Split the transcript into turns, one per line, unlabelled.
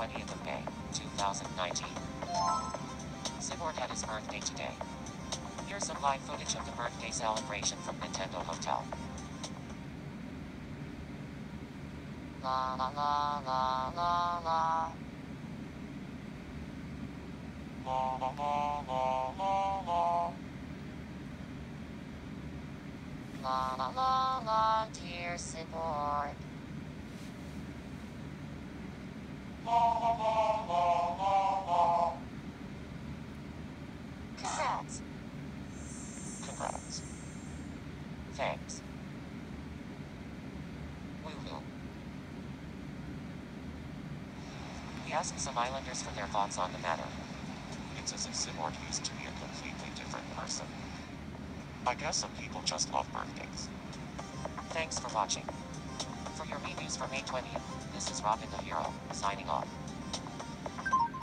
20th of May, 2019. Cyborg had his birthday today. Here's some live footage of the birthday celebration from Nintendo Hotel. La la la la la la. La la la la la la. La la la la, dear Cyborg. La la la la la la. Congrats. Congrats. Thanks. Woohoo. We asked some islanders for their thoughts on the matter. It's as if Cyborg used to be a completely different person. I guess some people just love birthdays. Thanks for watching. For your reviews for May 20th, this is Robin the Hero, signing off.